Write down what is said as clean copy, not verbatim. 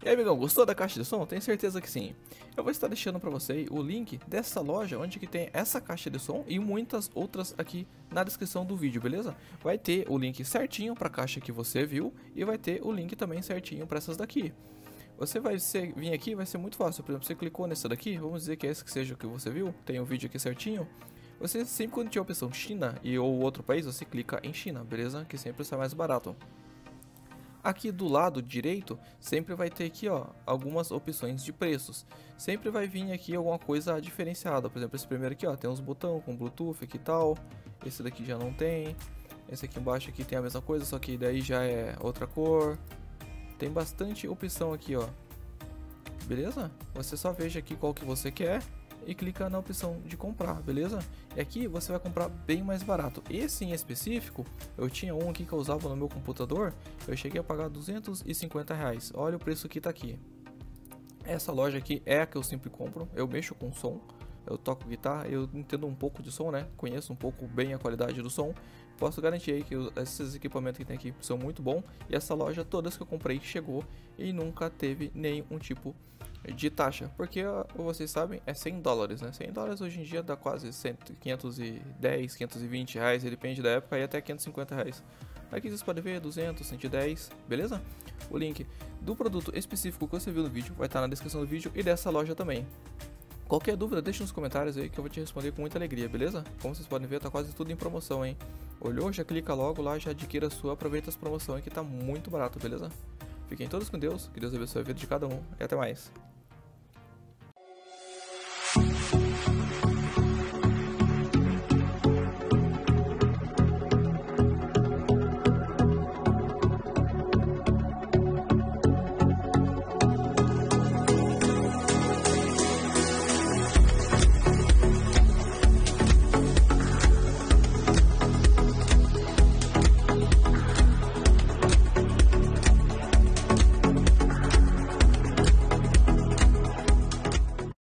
E aí, amigão, gostou da caixa de som? Tenho certeza que sim. Eu vou estar deixando para você o link dessa loja onde que tem essa caixa de som e muitas outras aqui na descrição do vídeo, beleza? Vai ter o link certinho para a caixa que você viu e vai ter o link também certinho para essas daqui. Você vai vir aqui, vai ser muito fácil. Por exemplo, você clicou nessa daqui, vamos dizer que é esse que seja o que você viu, tem o vídeo aqui certinho. Você sempre quando tiver a opção China ou outro país, você clica em China, beleza? Que sempre sai mais barato. Aqui do lado direito, sempre vai ter aqui, ó, algumas opções de preços. Sempre vai vir aqui alguma coisa diferenciada. Por exemplo, esse primeiro aqui, ó, tem uns botões com Bluetooth aqui e tal. Esse daqui já não tem. Esse aqui embaixo aqui tem a mesma coisa, só que daí já é outra cor. Tem bastante opção aqui, ó. Beleza? Você só veja aqui qual que você quer e clica na opção de comprar, beleza? E aqui você vai comprar bem mais barato. Esse em específico, eu tinha um aqui que eu usava no meu computador, eu cheguei a pagar R$250. Olha o preço que tá aqui. Essa loja aqui é a que eu sempre compro, eu mexo com som, eu toco guitarra, eu entendo um pouco de som, né? Conheço um pouco bem a qualidade do som. Posso garantir aí que esses equipamentos que tem aqui são muito bons. E essa loja, todas que eu comprei, chegou e nunca teve nenhum tipo de taxa, porque vocês sabem, é $100, né? $100 hoje em dia dá quase 510, R$520, depende da época, e até R$550. Aqui vocês podem ver 200, 110, beleza? O link do produto específico que você viu no vídeo vai estar na descrição do vídeo e dessa loja também. Qualquer dúvida, deixa nos comentários aí que eu vou te responder com muita alegria, beleza? Como vocês podem ver, tá quase tudo em promoção, hein? Olhou, já clica logo lá, já adquira a sua, aproveita as promoções que tá muito barato, beleza? Fiquem todos com Deus, que Deus abençoe a vida de cada um e até mais.